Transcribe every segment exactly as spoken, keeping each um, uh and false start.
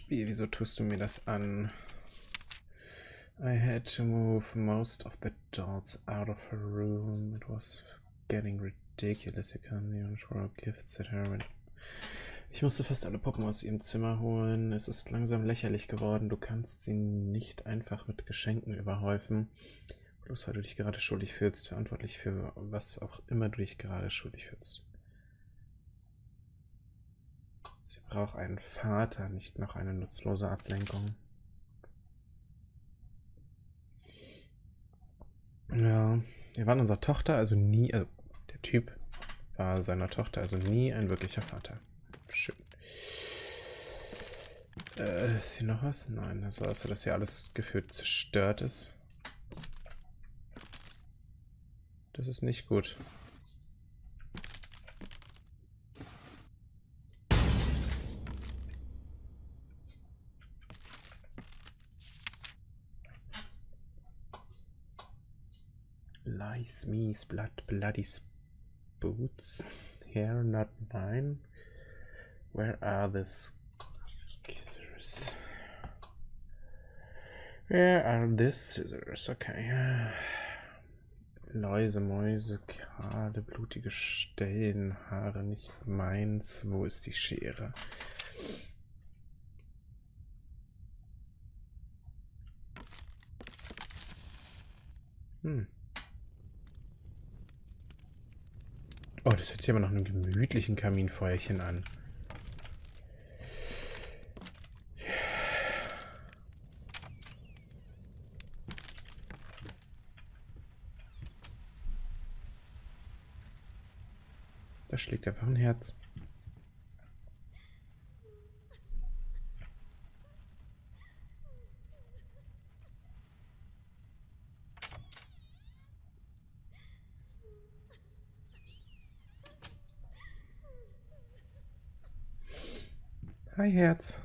Spiel, wieso tust du mir das an? I had to move most of the dolls out of her room. It was getting ridiculous. You can't even throw gifts at her. Ich musste fast alle Puppen aus ihrem Zimmer holen. Es ist langsam lächerlich geworden. Du kannst sie nicht einfach mit Geschenken überhäufen. Bloß weil du dich gerade schuldig fühlst. Verantwortlich für was auch immer du dich gerade schuldig fühlst. Sie braucht einen Vater, nicht noch eine nutzlose Ablenkung. Ja, wir waren unserer Tochter also nie, also der Typ war seiner Tochter also nie ein wirklicher Vater. Schön. Äh, ist hier noch was? Nein, also außer dass hier alles gefühlt zerstört ist. Das ist nicht gut. Lies, me's, blood, bloody boots. Hair not mine. Where are the scissors? Where are the scissors? Okay. Läuse, Mäuse, kahle, blutige Stellen, Haare nicht meins. Wo ist die Schere? Hm. Oh, das hört sich aber nach einem gemütlichen Kaminfeuerchen an. Da schlägt einfach ein Herz. Hi, Herz.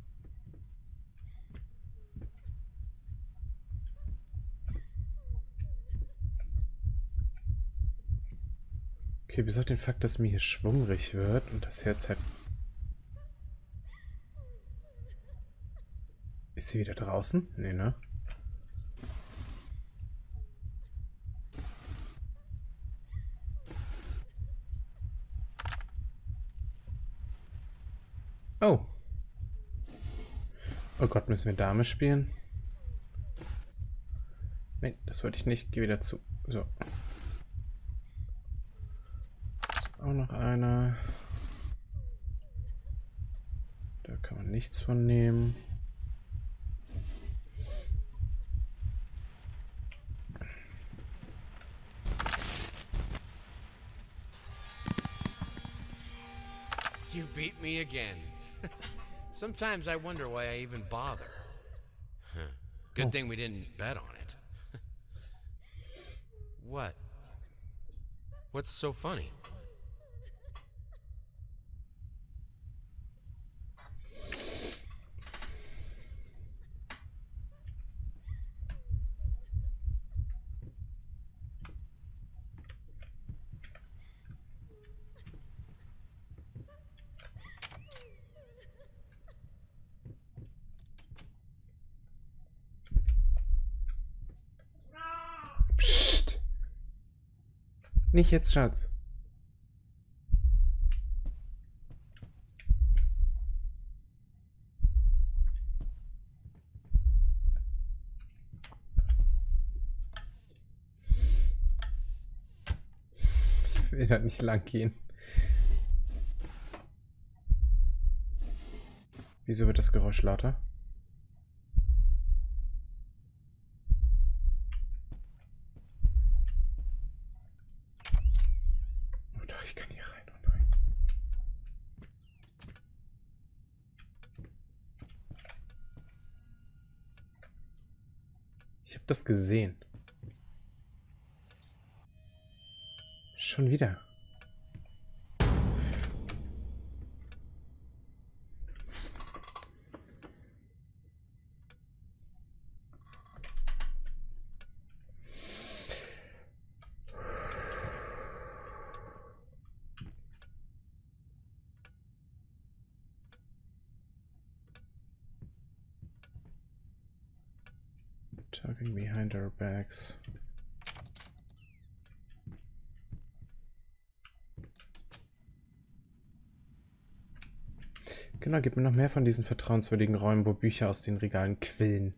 Okay, bis auf den Fakt, dass mir hier schwummrig wird und das Herz halt... Ist sie wieder draußen? Nee, ne? Oh. Oh Gott, müssen wir Dame spielen? Nee, das wollte ich nicht. Geh wieder zu. So. Ist auch noch einer. Da kann man nichts von nehmen. You beat me again. Sometimes I wonder why I even bother. Huh. Good Oh. thing we didn't bet on it. What? What's so funny? Psst. Nicht jetzt, Schatz. Ich will da nicht lang gehen. Wieso wird das Geräusch lauter? Oh doch, ich kann hier rein. Oh nein. Ich habe das gesehen. Schon wieder. Talking behind our backs. Genau, gib mir noch mehr von diesen vertrauenswürdigen Räumen, wo Bücher aus den Regalen quillen.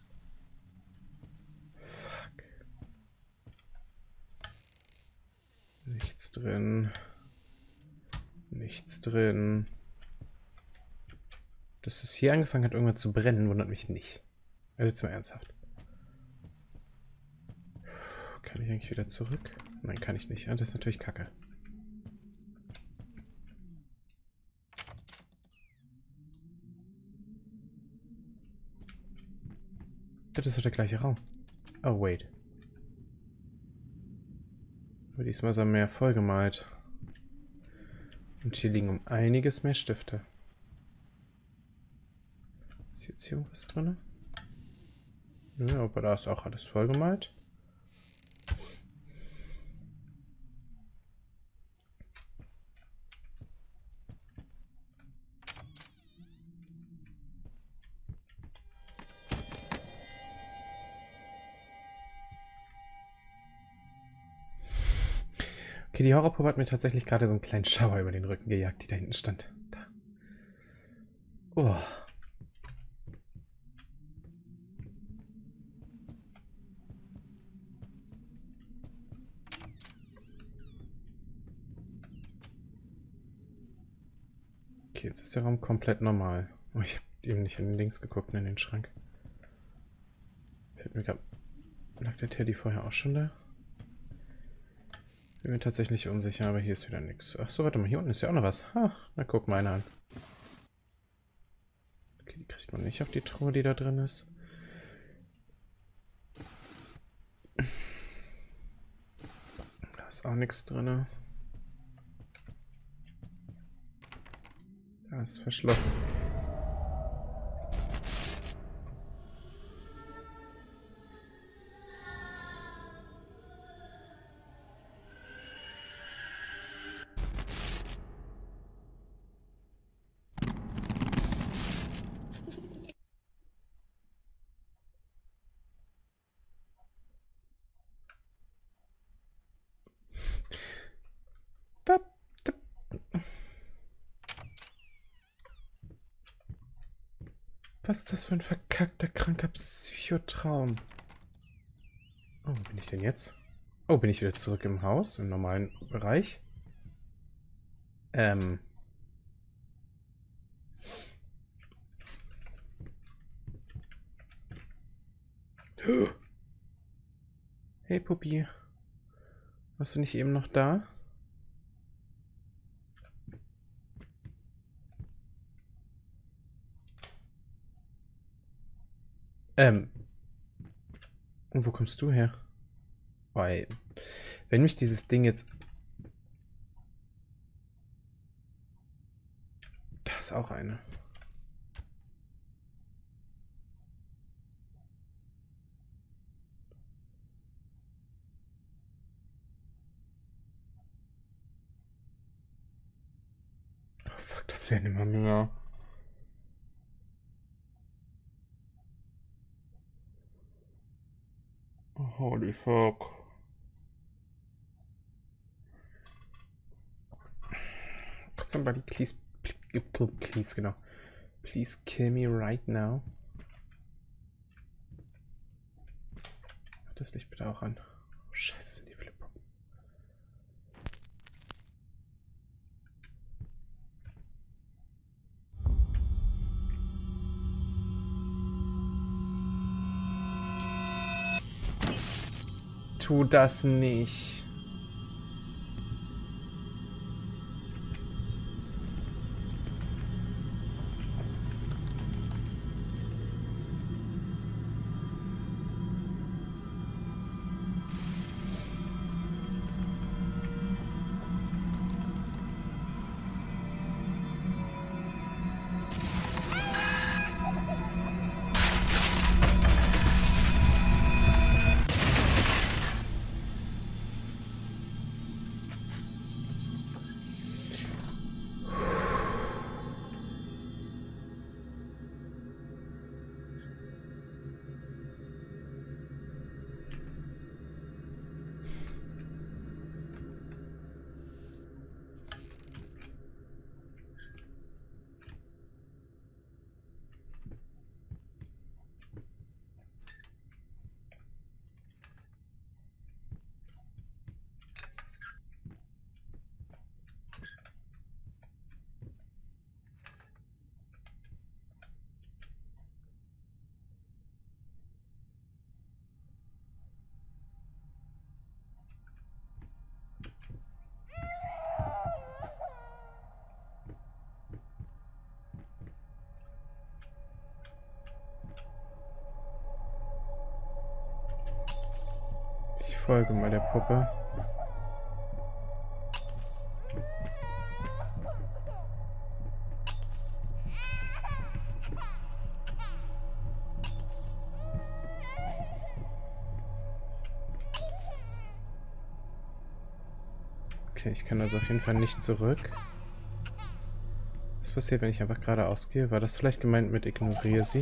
Fuck. Nichts drin. Nichts drin. Dass es hier angefangen hat, irgendwann zu brennen, wundert mich nicht. Also jetzt mal ernsthaft. Kann ich eigentlich wieder zurück? Nein, kann ich nicht. Ja, das ist natürlich kacke. Das ist doch der gleiche Raum. Oh, wait. Aber diesmal ist er mehr vollgemalt. Und hier liegen um einiges mehr Stifte. Ist jetzt hier irgendwas drin? Ja, aber da ist auch alles vollgemalt. Okay, die Horrorpuppe hat mir tatsächlich gerade so einen kleinen Schauer über den Rücken gejagt, die da hinten stand. Da. Oh. Okay, jetzt ist der Raum komplett normal. Oh, ich habe eben nicht in den Links geguckt, in den Schrank. Fällt mir gerade... Lag der Teddy vorher auch schon da? Bin mir tatsächlich unsicher, aber hier ist wieder nichts. Achso, warte mal, hier unten ist ja auch noch was. Ha, na guck mal eine an. Okay, die kriegt man nicht auf die Truhe, die da drin ist. Da ist auch nichts drin. Da ist verschlossen. Was ist das für ein verkackter, kranker Psychotraum? Oh, wo bin ich denn jetzt? Oh, bin ich wieder zurück im Haus, im normalen Bereich? Ähm. Hey, Puppi. Warst du nicht eben noch da? Ähm. Und wo kommst du her? Weil, wenn mich dieses Ding jetzt... Da ist auch eine. Oh fuck, das werden immer mehr. Holy fuck. Could somebody please, please, please, genau. Please kill me right now. Das Licht bitte auch an. Oh, scheiße, sind die viele Puppen. Tu das nicht. folge mal der Puppe. Okay, ich kann also auf jeden Fall nicht zurück. Was passiert, wenn ich einfach geradeaus gehe? War das vielleicht gemeint mit ignoriere sie?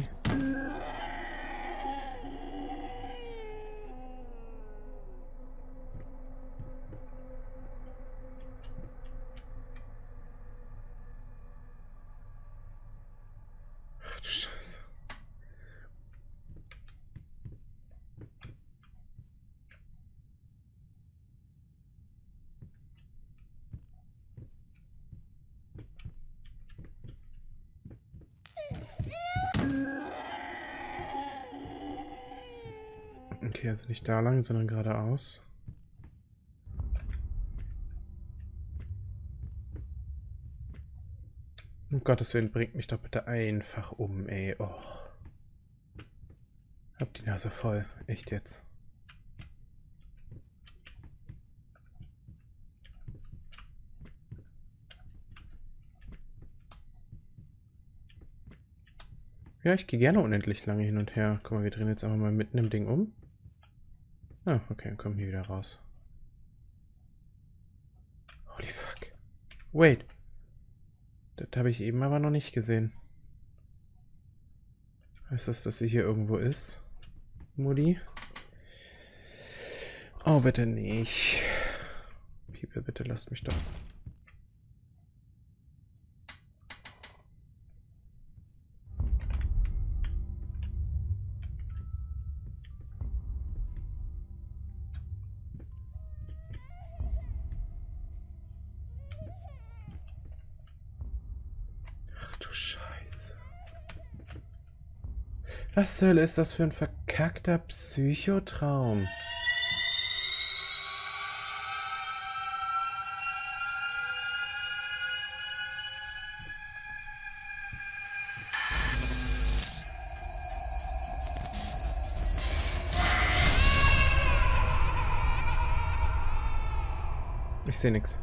Ach du Scheiße. Okay, also nicht da lang, sondern geradeaus. Um Gottes Willen, bringt mich doch bitte einfach um, ey. Oh. Hab die Nase voll. Echt jetzt. Ja, ich gehe gerne unendlich lange hin und her. Guck mal, wir drehen jetzt einfach mal mitten im Ding um. Ah, okay, dann kommen wir wieder raus. Holy fuck. Wait. Das habe ich eben aber noch nicht gesehen. Heißt das, dass sie hier irgendwo ist? Mutti? Oh, bitte nicht. People, bitte lasst mich doch. Ach du Scheiße. Was zur Hölle ist das für ein verkackter Psychotraum? Ich sehe nichts.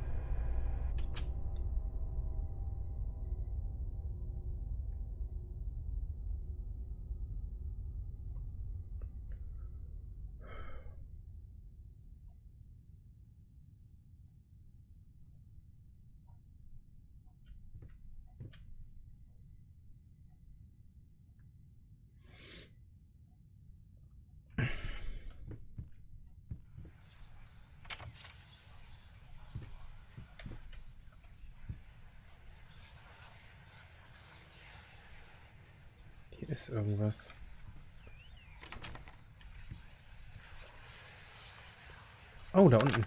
Hier ist irgendwas. Oh, da unten.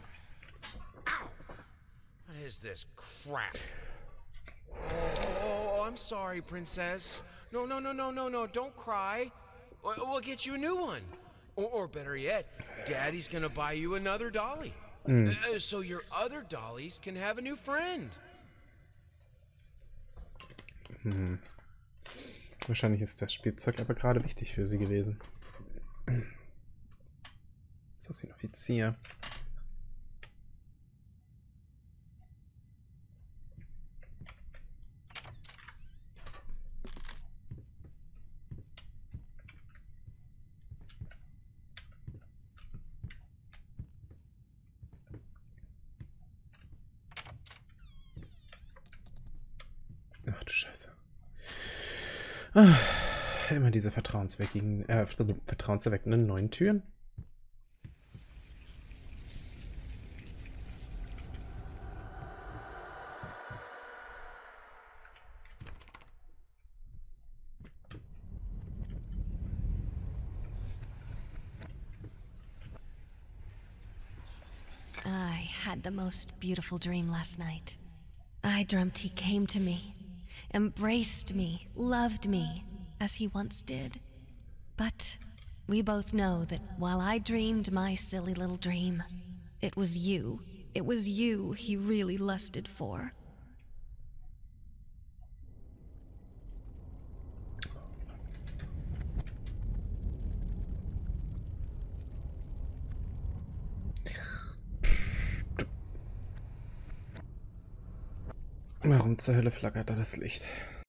What is this crap? Oh, I'm sorry, princess. No, no, no, no, no, no. Don't cry. We'll we'll get you a new one. Or, or better yet, Daddy's gonna buy you another dolly. Mm. Uh, so your other dollies can have a new friend. Hm. Wahrscheinlich ist das Spielzeug aber gerade wichtig für sie gewesen. Ist das wie ein Offizier? Ach du Scheiße. Ah, immer diese vertrauensweckigen, äh, vertrauenserweckenden neuen Türen. I had the most beautiful dream last night. I dreamt he came to me, embraced me, loved me, as he once did. But we both know that while I dreamed my silly little dream, it was you, it was you he really lusted for. Warum zur Hölle flackert da das Licht?